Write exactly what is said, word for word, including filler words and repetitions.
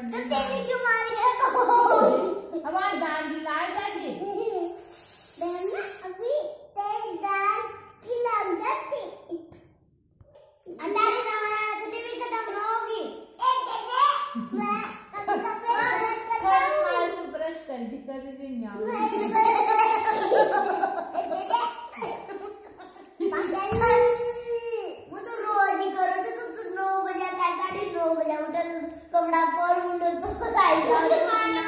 तो तेरे क्यों मारी है? अब आज दाल गिलाए जाएगी। बहन ना अभी तेरी दाल की लग जाती। अंधारी ना बनाना तो तेरी खत्म ना होगी। एक दे दे। मैं कभी कभी खाल से ब्रश कर दी कभी भी ना। वो तो रोज ही करो तो तू नौ बजे का साढ़े नौ बजे उठा तो कपड़ा पर मुंडो तो आई।